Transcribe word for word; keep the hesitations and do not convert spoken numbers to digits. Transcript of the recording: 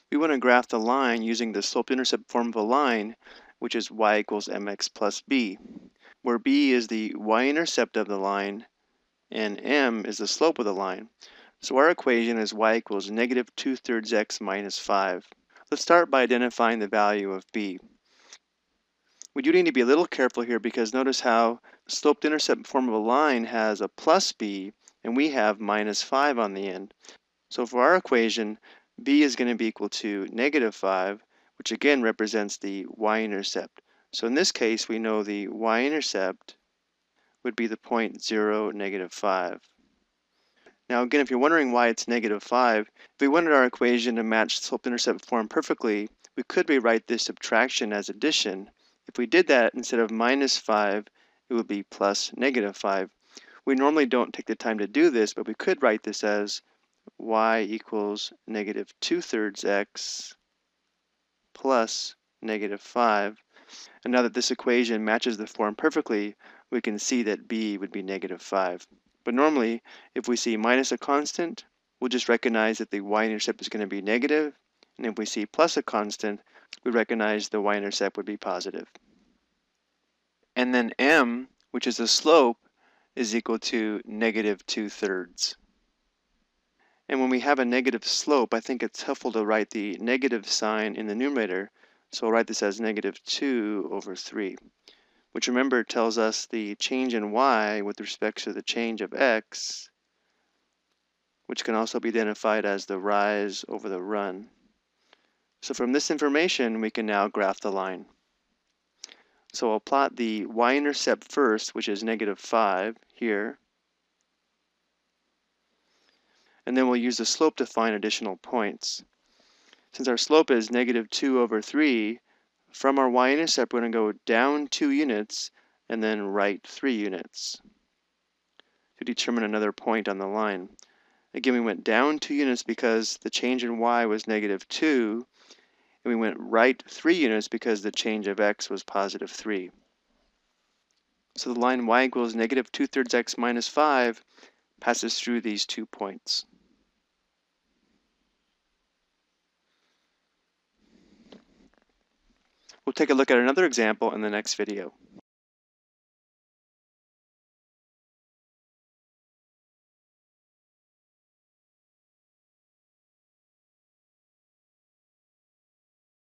We want to graph the line using the slope-intercept form of a line, which is y equals mx plus b, where b is the y-intercept of the line and m is the slope of the line. So our equation is y equals negative two thirds x minus five. Let's start by identifying the value of b. We do need to be a little careful here because notice how the slope-intercept form of a line has a plus b and we have minus five on the end. So for our equation, b is going to be equal to negative five, which again represents the y-intercept. So in this case, we know the y-intercept would be the point zero, negative five. Now again, if you're wondering why it's negative five, if we wanted our equation to match slope-intercept form perfectly, we could rewrite this subtraction as addition. If we did that, instead of minus five, it would be plus negative five. We normally don't take the time to do this, but we could write this as y equals negative two thirds x plus negative five. And now that this equation matches the form perfectly, we can see that b would be negative five. But normally, if we see minus a constant, we'll just recognize that the y-intercept is going to be negative, and if we see plus a constant, we recognize the y-intercept would be positive. And then m, which is the slope, is equal to negative two thirds. And when we have a negative slope, I think it's helpful to write the negative sign in the numerator. So I'll write this as negative two over three, which remember tells us the change in y with respect to the change of x, which can also be identified as the rise over the run. So from this information, we can now graph the line. So I'll plot the y-intercept first, which is negative five here. And then we'll use the slope to find additional points. Since our slope is negative two over three, from our y-intercept we're going to go down two units and then right three units to determine another point on the line. Again, we went down two units because the change in y was negative two, and we went right three units because the change of x was positive three. So the line y equals negative two thirds x minus five passes through these two points. We'll take a look at another example in the next video.